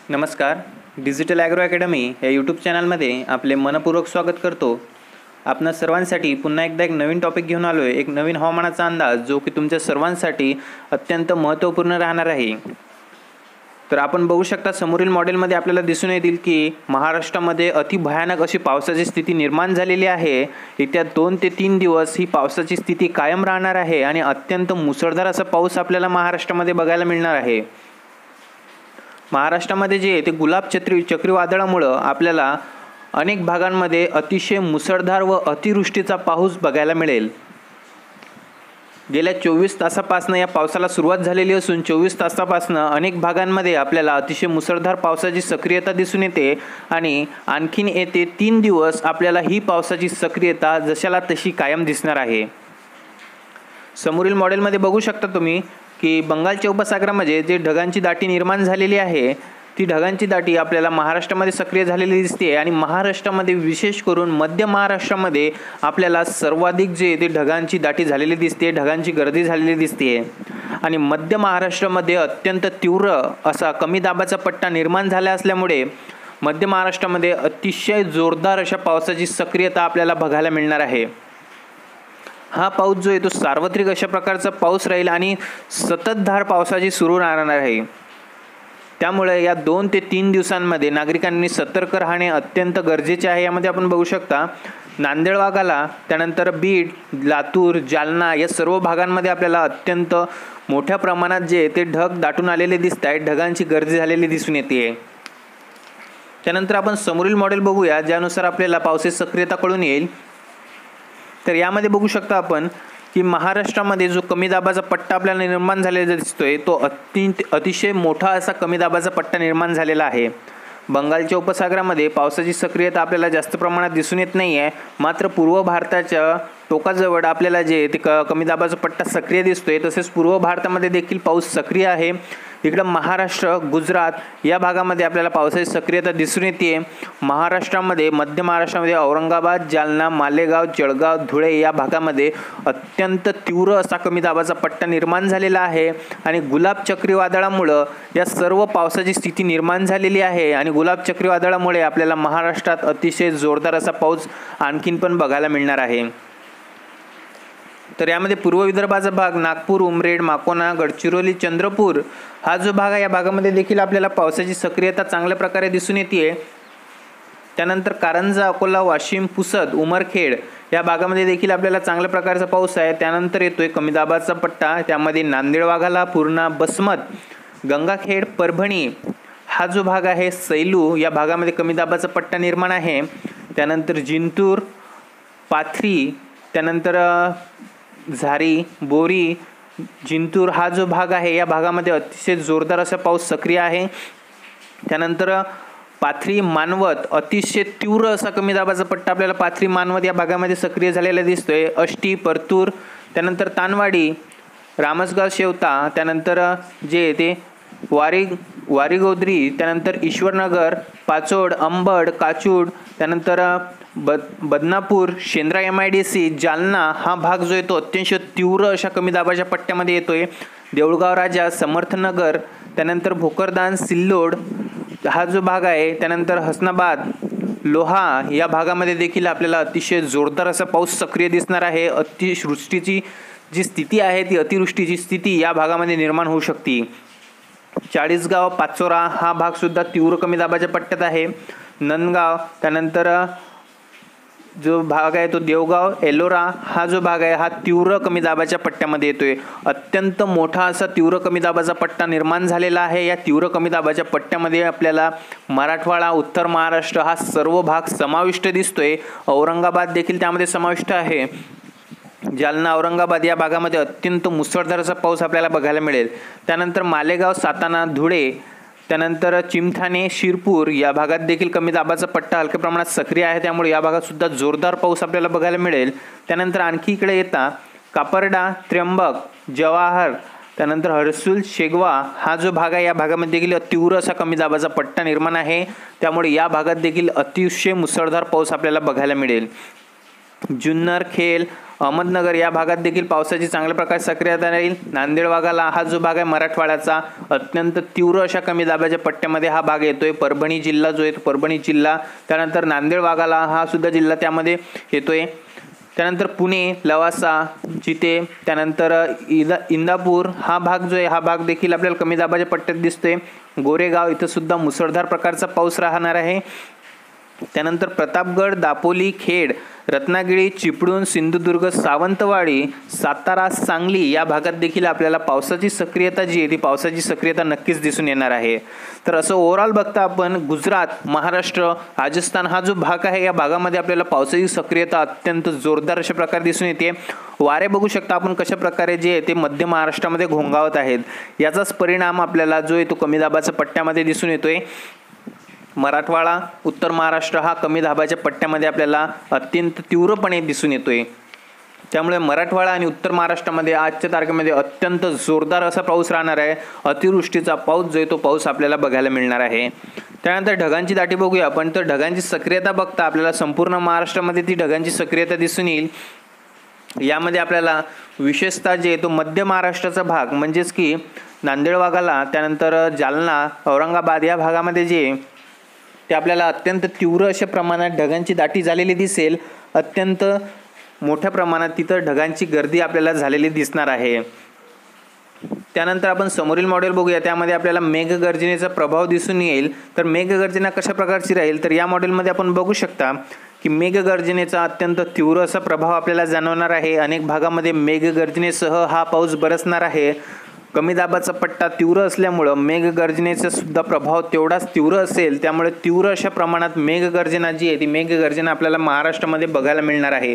नमस्कार. Digital agro academy या YouTube चॅनलमध्ये आपले मनपूर्वक स्वागत करतो. आपणा सर्वांसाठी पुन्हा एकदा एक नवीन टॉपिक घेऊन आलो आहे. एक नवीन हवामानाचा अंदाज जो की तुमच्या सर्वांसाठी अत्यंत महत्त्वपूर्ण राहणार आहे. तर आपण बघू शकता समोरील मॉडेलमध्ये आपल्याला दिसून येतील की महाराष्ट्रामध्ये अति भयानक अशी पावसाची स्थिती निर्माण झालेली आहे. येत्या 2 ते 3 दिवस ही पावसाची स्थिती कायम राहणार आहे आणि अत्यंत मुसळधार असा पाऊस आपल्याला महाराष्ट्रामध्ये बघायला मिळणार आहे. महाराष्ट्रामध्ये जे ते गुलाब चक्रीवादळामुळं आपल्याला अनेक भागांमध्ये अतिशय मुसळधार व अतिवृष्टीचा पाऊस बघायला मिळेल. गेल्या 24 तासापासून या पावसाला सुरुवात झालेली असून 24 तासापासून अनेक भागांमध्ये आपल्याला अतिशय मुसळधार पावसाची सक्रियता दिसून येते आणि आणखीन येते 3 दिवस आपल्याला ही पावसाची सक्रियता जशाला तशी कायम दिसणार आहे. समोरील मॉडेलमध्ये बघू शकता तुम्ही की बंगालच्या उपसागरामध्ये जे ढगांची दाटी निर्माण झालेली आहे ती ढगांची दाटी आपल्याला महाराष्ट्रामध्ये सक्रिय झालेली दिसते आणि महाराष्ट्रामध्ये विशेष करून मध्य महाराष्ट्रामध्ये आपल्याला सर्वाधिक जे ते ढगांची दाटी झालेली दिसते, ढगांची गर्दी झालेली दिसते आणि मध्य महाराष्ट्रामध्ये अत्यंत तीव्र असा कमी दाबाचा पट्टा निर्माण झाला असल्यामुळे मध्य महाराष्ट्रामध्ये अतिशय जोरदार अशा पावसाची सक्रियता आपल्याला बघायला मिळणार आहे. हा पाऊस जो आहे तो सार्वत्रिक अशा प्रकारचा पाऊस राहील आणि सततधार पावसाची सुरू राहणार आहे. त्यामुळे या 2 ते 3 दिवसांमध्ये नागरिकांनी सतर्क राहणे अत्यंत गरजेचे आहे. यामध्ये आपण बघू शकता नांदेड भागाला, त्यानंतर बीड, लातूर, जालना या सर्व भागांमध्ये आपल्याला अत्यंत मोठ्या प्रमाणात जे ते ढग दाटून आलेले दिसत आहेत, ढगांची गर्दी झालेली दिसून येते. त्यानंतर आपण समोरील मॉडेल बघूया ज्यानुसार आपल्याला पावसाची सक्रियता कळून येईल. तर यामध्ये बघू शकता आपण की महाराष्ट्रामध्ये जो कमी दाबाचा पट्टा आपल्याला निर्माण झालेला दिसतोय तो अतिशय मोठा असा कमी दाबाचा पट्टा निर्माण झालेला आहे. बंगालच्या उपसागरामध्ये पावसाची सक्रियता आपल्याला जास्त प्रमाणात दिसून येत नाही आहे. मात्र पूर्व भारताच्या टोकाजवळ आपल्याला जे ते कमी दाबाचा पट्टा सक्रिय दिसतोय, तसेच पूर्व भारतामध्ये देखील पाऊस सक्रिय आहे. इकडं महाराष्ट्र, गुजरात या भागामध्ये आपल्याला पावसाची सक्रियता दिसून येते. महाराष्ट्रामध्ये, मध्य महाराष्ट्रामध्ये औरंगाबाद, जालना, मालेगाव, जळगाव, धुळे या भागामध्ये अत्यंत तीव्र असा कमी दाबाचा पट्टा निर्माण झालेला आहे आणि गुलाब चक्रीवादळामुळं या सर्व पावसाची स्थिती निर्माण झालेली आहे आणि गुलाब चक्रीवादळामुळे आपल्याला महाराष्ट्रात अतिशय जोरदार असा पाऊस आणखीन पण बघायला मिळणार आहे. तर यामध्ये पूर्व विदर्भाचा भाग, नागपूर, उमरेड, माकोना, गडचिरोली, चंद्रपूर हा जो भाग आहे या भागामध्ये देखील आपल्याला पावसाची सक्रियता चांगल्या प्रकारे दिसून येते. त्यानंतर कारंजा, अकोला, वाशिम, पुसद, उमरखेड या भागामध्ये देखील आपल्याला चांगल्या प्रकारचा पाऊस आहे. त्यानंतर येतोय कमी दाबाचा पट्टा, त्यामध्ये नांदेड वाघाला, पूर्णा, बसमत, गंगाखेड, परभणी हा जो भाग आहे, सैलू या भागामध्ये कमी दाबाचा पट्टा निर्माण आहे. त्यानंतर जिंतूर, पाथरी, त्यानंतर झारी, बोरी, जिंतूर हा जो भाग आहे या भागामध्ये अतिशय जोरदार असा पाऊस सक्रिय आहे. त्यानंतर पाथरी, मानवत अतिशय तीव्र असा कमी दाबाचा पट्टा आपल्याला पाथरी, मानवत या भागामध्ये सक्रिय झालेला दिसतोय. अष्टी, परतूर, त्यानंतर तानवाडी, रामसगाव, शेवता, त्यानंतर जे ते वारीगोद्री, त्यानंतर ईश्वरनगर, पाचोड, अंबड, काचूड, त्यानंतर बदनापूर, शेंद्रा, MIDC, जालना हा भाग जो आहे तो अत्यंत तीव्र अशा कमी दाबाच्या पट्ट्यामध्ये येतोय. देऊळगाव राजा, समर्थनगर, त्यानंतर भोकरदान, सिल्लोड हा जो भाग आहे, त्यानंतर हसनाबाद, लोहा या भागामध्ये देखील आपल्याला अतिशय जोरदार असा पाऊस सक्रिय दिसणार आहे. अतिवृष्टीची जी स्थिती आहे ती अतिवृष्टीची स्थिती या भागामध्ये निर्माण होऊ शकते. चाळीसगाव, पाचोरा हा भाग सुद्धा तीव्र कमी दाबाच्या पट्ट्यात आहे. नंदगाव, त्यानंतर जो भाग आहे तो देवगाव, एलोरा हा जो भाग आहे हा तीव्र कमी दाबाच्या पट्ट्यामध्ये येतोय. अत्यंत मोठा असा तीव्र कमी दाबाचा पट्टा निर्माण झालेला आहे. या तीव्र कमी दाबाच्या पट्ट्यामध्ये आपल्याला मराठवाडा, उत्तर महाराष्ट्र हा सर्व भाग समाविष्ट दिसतोय. औरंगाबाद देखील त्यामध्ये समाविष्ट आहे. जालना, औरंगाबाद या भागामध्ये अत्यंत मुसळधार असा पाऊस आपल्याला बघायला मिळेल. त्यानंतर मालेगाव, सातारा, धुळे, त्यानंतर चिमठाणे, शिरपूर या भागात देखील कमी दाबाचा पट्टा हलक्या प्रमाणात सक्रिय आहे. त्यामुळे या भागात सुद्धा जोरदार पाऊस आपल्याला बघायला मिळेल. त्यानंतर आणखी इकडे येता कापरडा, त्र्यंबक, जवाहर, त्यानंतर हर्सुल, शेगवा हा जो भाग आहे या भागामध्ये देखील तीव्र असा कमी दाबाचा पट्टा निर्माण आहे. त्यामुळे या भागात देखील अतिशय मुसळधार पाऊस आपल्याला बघायला मिळेल. जुन्नर, खेल, अहमदनगर या भागात देखील पावसाची चांगल्या प्रकारे सक्रियता राहील. नांदेड भागाला हा जो भाग आहे मराठवाड्याचा अत्यंत तीव्र अशा कमी दाबाच्या पट्ट्यामध्ये हा भाग येतोय. परभणी जिल्हा जो आहे तो परभणी जिल्हा, त्यानंतर नांदेड भागाला हा सुद्धा जिल्हा त्यामध्ये येतोय. त्यानंतर पुणे, लवासा, जिथे, त्यानंतर इंदापूर हा भाग जो आहे हा भाग देखील आपल्याला कमी दाबाच्या पट्ट्यात दिसतोय. गोरेगाव इथं सुद्धा मुसळधार प्रकारचा पाऊस राहणार आहे. त्यानंतर प्रतापगड, दापोली, खेड, रत्नागिरी, चिपळूण, सिंधुदुर्ग, सावंतवाडी, सातारा, सांगली या भागात देखील आपल्याला पावसाची सक्रियता जी आहे ती पावसाची सक्रियता नक्कीच दिसून येणार आहे. तर असं ओव्हरऑल बघता आपण गुजरात, महाराष्ट्र, राजस्थान हा जो भाग आहे या भागामध्ये आपल्याला पावसाची सक्रियता अत्यंत जोरदार अशा प्रकारे दिसून येते. वारे बघू शकता आपण कशा प्रकारे जे आहे ते मध्य महाराष्ट्रामध्ये घोंगावत आहेत. याचाच परिणाम आपल्याला जो आहे तो कमी दाबाच्या पट्ट्यामध्ये दिसून येतोय. मराठवाडा, उत्तर महाराष्ट्र हा कमी दाबाच्या पट्ट्यामध्ये आपल्याला अत्यंत तीव्रपणे दिसून येतोय. त्यामुळे मराठवाडा आणि उत्तर महाराष्ट्रामध्ये आजच्या तारखेमध्ये अत्यंत जोरदार असा पाऊस राहणार आहे. अतिवृष्टीचा पाऊस जो आहे तो पाऊस आपल्याला बघायला मिळणार आहे. त्यानंतर ढगांची दाटी बघूया आपण. तर ढगांची सक्रियता बघता आपल्याला संपूर्ण महाराष्ट्रामध्ये ती ढगांची सक्रियता दिसून येईल. यामध्ये आपल्याला विशेषतः जे तो मध्य महाराष्ट्राचा भाग म्हणजेच की नांदेड भागाला, त्यानंतर जालना, औरंगाबाद या भागामध्ये जे ते आपल्याला अत्यंत तीव्र अशा प्रमाणात ढगांची दाटी झालेली दिसेल. अत्यंत मोठ्या प्रमाणात तिथं ढगांची गर्दी आपल्याला झालेली दिसणार आहे. त्यानंतर आपण समोरील मॉडेल बघूया. त्यामध्ये आपल्याला मेघगर्जनेचा प्रभाव दिसून येईल. तर मेघगर्जना कशा प्रकारची राहील तर या मॉडेलमध्ये आपण बघू शकता की मेघगर्जनेचा अत्यंत तीव्र असा प्रभाव आपल्याला जाणवणार आहे. अनेक भागामध्ये मेघगर्जनेसह हा पाऊस बरसणार आहे. कमी दाबाचा पट्टा तीव्र असल्यामुळं मेघगर्जनेचा सुद्धा प्रभाव तेवढाच तीव्र असेल. त्यामुळे तीव्र अशा प्रमाणात मेघगर्जना जी आहे ती मेघगर्जना आपल्याला महाराष्ट्रामध्ये बघायला मिळणार आहे.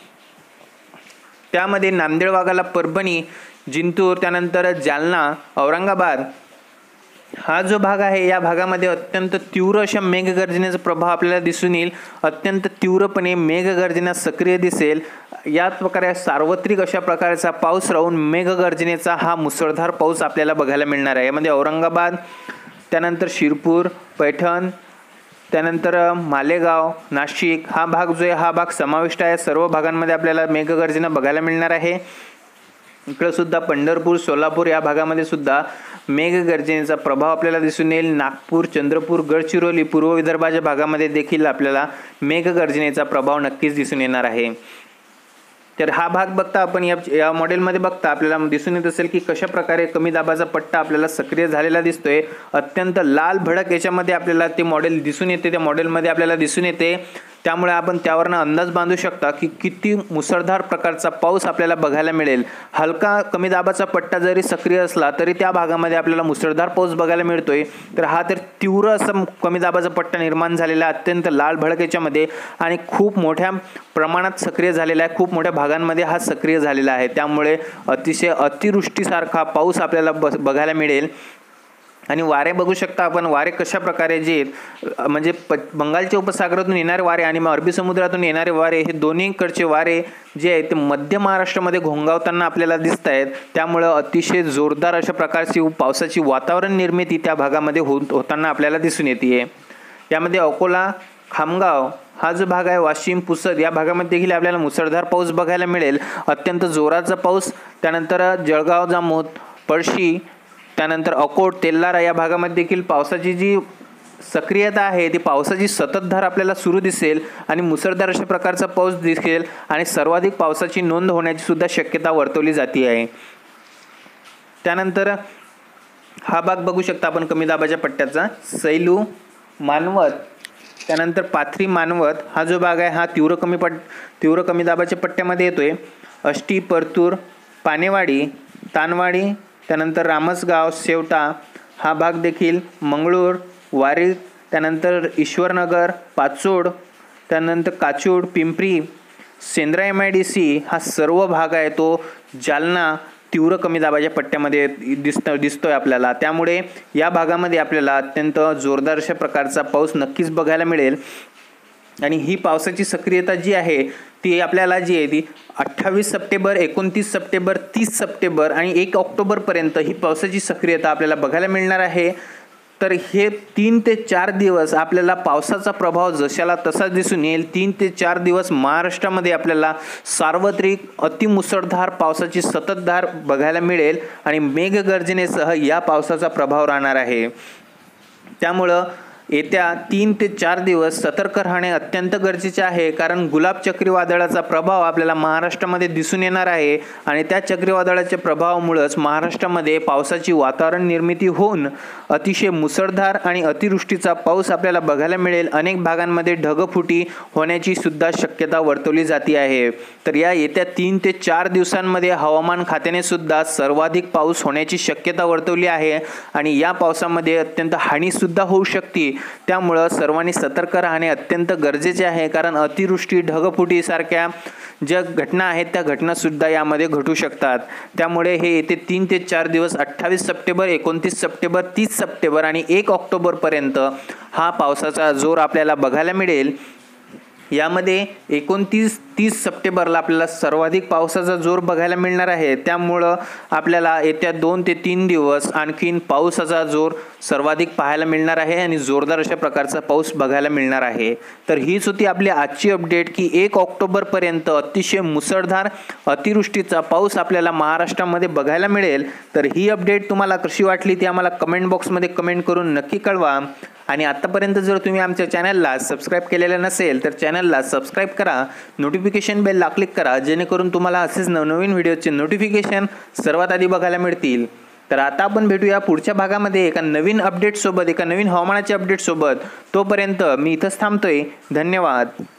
त्यामध्ये नांदेड भागाला परभणी, जिंतूर, त्यानंतर जालना, औरंगाबाद हा जो भाग आहे या भागामध्ये अत्यंत तीव्र अशा मेघगर्जनेचा प्रभाव आपल्याला दिसून येईल. अत्यंत तीव्रपणे मेघगर्जना सक्रिय दिसेल. याच प्रकारे सार्वत्रिक अशा प्रकारचा पाऊस राहून मेघगर्जनेचा हा मुसळधार पाऊस आपल्याला बघायला मिळणार आहे. यामध्ये औरंगाबाद, त्यानंतर शिरपूर, पैठण, त्यानंतर मालेगाव, नाशिक हा भाग जो आहे हा भाग समाविष्ट आहे. सर्व भागांमध्ये आपल्याला मेघगर्जना बघायला मिळणार आहे. इकडे सुद्धा पंढरपूर, सोलापूर या भागामध्ये सुद्धा मेघगर्जनेचा प्रभाव आपल्याला दिसून येईल. नागपूर, चंद्रपूर, गडचिरोली, पूर्व विदर्भाच्या भागामध्ये देखील आपल्याला मेघगर्जनेचा प्रभाव नक्कीच दिसून येणार आहे. तर हा भाग बघता आपण या मॉडेलमध्ये बघता आपल्याला दिसून येत असेल की कशा प्रकारे कमी दाबाचा पट्टा आपल्याला सक्रिय झालेला दिसतोय. अत्यंत लाल भडक याच्यामध्ये आपल्याला ते मॉडेल दिसून येते. त्या मॉडेलमध्ये आपल्याला दिसून येते. त्यामुळे आपण त्यावरनं अंदाज बांधू शकता की किती मुसळधार प्रकारचा पाऊस आपल्याला बघायला मिळेल. हलका कमी दाबाचा पट्टा जरी सक्रिय असला तरी त्या भागामध्ये आपल्याला मुसळधार पाऊस बघायला मिळतोय. तर हा तर तीव्र असा कमी दाबाचा पट्टा निर्माण झालेला अत्यंत लाल भडक याच्यामध्ये आणि खूप मोठ्या प्रमाणात सक्रिय झालेला आहे. खूप मोठ्या भागांमध्ये हा सक्रिय झालेला आहे. त्यामुळे अतिशय अतिवृष्टीसारखा पाऊस आपल्याला बघायला मिळेल. आणि वारे बघू शकता आपण. वारे कशा प्रकारे जे म्हणजे बंगालच्या उपसागरातून येणारे वारे आणि अरबी समुद्रातून येणारे वारे हे दोन्हीकडचे वारे जे आहेत ते मध्य महाराष्ट्रामध्ये घोंगावताना आपल्याला दिसत आहेत. त्यामुळं अतिशय जोरदार अशा प्रकारची पावसाची वातावरण निर्मिती त्या भागामध्ये होताना आपल्याला दिसून येते. यामध्ये अकोला, खामगाव हा जो भाग आहे, वाशिम, पुसद या भागामध्ये देखील आपल्याला मुसळधार पाऊस बघायला मिळेल. अत्यंत जोराचा पाऊस. त्यानंतर जळगाव, जामोद, पळशी, त्यानंतर अकोट, तेल्लारा या भागामध्ये देखील पावसाची जी सक्रियता आहे ती पावसाची सततधार आपल्याला सुरू दिसेल आणि मुसळधार अशा प्रकारचा पाऊस दिसेल आणि सर्वाधिक पावसाची नोंद होण्याची सुद्धा शक्यता वर्तवली जाते आहे. त्यानंतर हा भाग बघू शकता आपण कमी दाबाच्या पट्ट्याचा. सैलू, मानवत, त्यानंतर पाथरी, मानवत हा जो भाग आहे हा तीव्र कमी दाबाच्या पट्ट्यामध्ये येतोय. आष्टी, परतूर, पानेवाडी, तानवाडी, त्यानंतर रामसगाव, शेवटा हा भाग देखील, मंगळूर, वारी, त्यानंतर ईश्वरनगर, पाचोड, त्यानंतर काचूड, पिंपरी, सेंद्रा MIDC हा सर्व भाग आहे तो जालना तीव्र कमी दाबाच्या पट्ट्यामध्ये दिसतोय आपल्याला. त्यामुळे या भागामध्ये आपल्याला अत्यंत जोरदार अशा प्रकारचा पाऊस नक्कीच बघायला मिळेल. आणि ही पावसाची सक्रियता जी आहे ती आपल्याला जी आहे ती 28 सप्टेंबर, 29 सप्टेंबर, 30 सप्टेंबर आणि 1 ऑक्टोबरपर्यंत ही पावसाची सक्रियता आपल्याला बघायला मिळणार आहे. तर हे 3 ते 4 दिवस आपल्याला पावसाचा प्रभाव जशाला तसा दिसून येईल. 3 ते 4 दिवस महाराष्ट्रामध्ये आपल्याला सार्वत्रिक अतिमुसळधार पावसाची संततधार बघायला मिळेल आणि मेघगर्जनेसह या पावसाचा प्रभाव राहणार आहे. त्यामुळं येत्या 3 ते 4 दिवस सतर्क राहणे अत्यंत गरजेचे आहे, कारण गुलाब चक्रीवादळाचा प्रभाव आपल्याला महाराष्ट्रामध्ये दिसून येणार आहे आणि त्या चक्रीवादळाच्या प्रभावामुळेच महाराष्ट्रामध्ये पावसाची वातावरण निर्मिती होऊन अतिशय मुसळधार आणि अतिवृष्टीचा पाऊस आपल्याला बघायला मिळेल. अनेक भागांमध्ये ढगफुटी होण्याची सुद्धा शक्यता वर्तवली जाते आहे. तर या येत्या 3 ते 4 दिवसांमध्ये हवामान खात्याने सुद्धा सर्वाधिक पाऊस होण्याची शक्यता वर्तवली आहे आणि या पावसामध्ये अत्यंत हानी सुद्धा होऊ शकते. त्यामुळे सर्वांनी सतर्क राहणे अत्यंत गरजेचे आहे, कारण अतिवृष्टी ढगफुटी सारख्या ज्या घटना आहेत त्या घटना सुद्धा यामध्ये घटू शकतात. त्यामुळे हे येते 3 ते 4 दिवस 28 सप्टेंबर 29 सप्टेंबर 30 सप्टेंबर आणि 1 ऑक्टोबर पर्यंत हा पावसाचा जोर आपल्याला बघायला मिळेल. यामध्ये 29-30 सप्टेंबरला आपल्याला सर्वाधिक पावसाचा जोर बघायला मिळणार आहे. त्यामुळं आपल्याला येत्या 2 ते 3 दिवस आणखीन पावसाचा जोर सर्वाधिक पाहायला मिळणार आहे आणि जोरदार अशा प्रकारचा पाऊस बघायला मिळणार आहे. तर हीच होती आपली आजची अपडेट की 1 ऑक्टोबरपर्यंत अतिशय मुसळधार अतिवृष्टीचा पाऊस आपल्याला महाराष्ट्रामध्ये बघायला मिळेल. तर ही अपडेट तुम्हाला कशी वाटली ती आम्हाला कमेंट बॉक्समध्ये कमेंट करून नक्की कळवा. आणि आतापर्यंत जर तुम्ही आमच्या चॅनलला सबस्क्राईब केलेलं नसेल तर चॅनलला सबस्क्राईब करा, नोटिफिकेशन बेलला क्लिक करा, जेणेकरून तुम्हाला असेच नवनवीन व्हिडिओचे नोटिफिकेशन सर्वात आधी बघायला मिळतील. तर आता आपण भेटूया पुढच्या भागामध्ये एका नवीन अपडेटसोबत, एका नवीन हवामानाच्या अपडेटसोबत. तोपर्यंत मी इथंच थांबतोय. धन्यवाद.